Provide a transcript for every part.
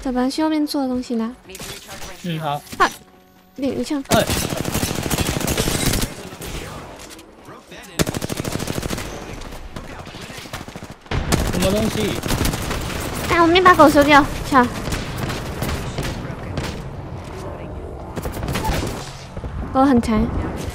走吧，去后面做东西啦。 嗯，好。 啊，你枪。 什么东西？ 哎，我没把狗收掉，操！狗很残。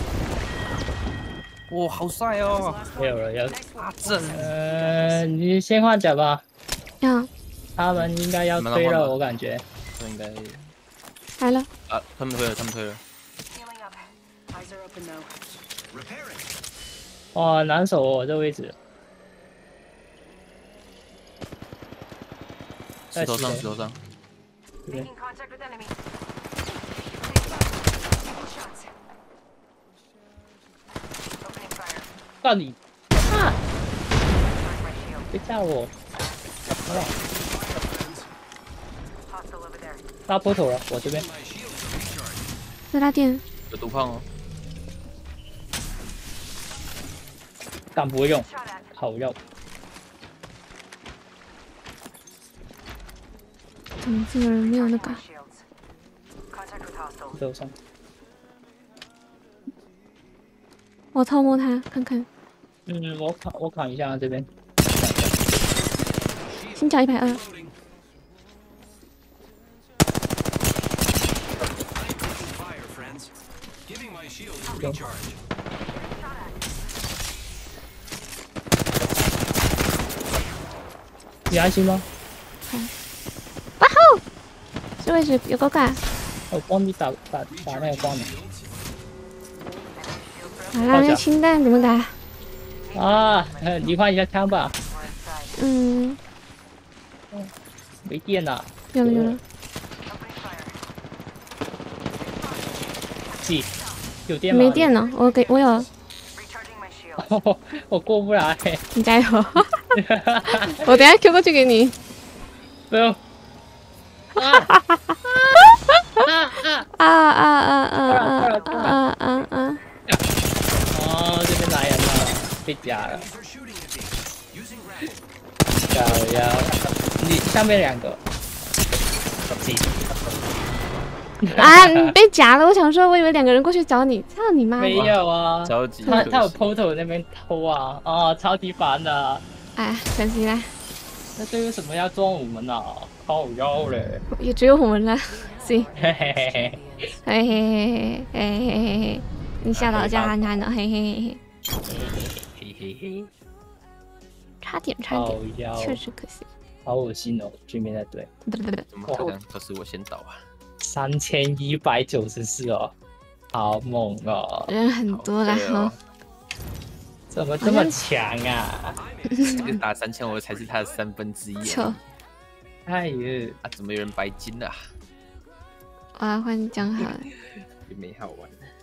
哇，好帅哦！ 没有了，要阿正。 你先换脚吧。 要。 他们应该要推了，我感觉。 他们应该。 来了。 啊，他们推了，他们推了。 哇，难守哦，这位置。 石头上，石头上。 对。到你啊！别吓我！拉坡头了，我这边。 在拉电。 有毒胖哦。 但不会用，好用。 怎么这个人没有那个？ 手上。 我偷摸他看看。 嗯，我扛一下这边。 心跳120。 你安心吗？ 哇吼！这位置有个盖。 我帮你打那个光的。 好啦，那清弹怎么打？ 啊，你换一下枪吧。 嗯。 没电了。 有了有了。 有电吗？ 没电了，我有。 我过不来。 你加油！我等下 Q 过去给你。 不用。哦，这边来人了，被夹了。要，你上面2个。 啊！你被夹了，我想说，我以为2个人过去找你，操你妈！ 没有啊， 着急。 他有 portal 那边偷啊，哦，超级烦的。 哎，可惜了。 那这为什么要装我们啊？靠腰嘞！ 也只有我们了，行。 嘿嘿嘿嘿， 嘿嘿嘿嘿嘿嘿嘿嘿，你下到家看看的，嘿嘿嘿嘿嘿嘿， 差点，确实可惜。 好恶心哦，对面在对。 怎么可能？可是我先倒啊 ！3194哦，好猛哦！ 人很多啦哈。 怎么这么强啊？ 这个打3000，我才是他的1/3。 错。 哎呦， 啊，怎么有人白金啊？ 我要换江好了。 也没好玩。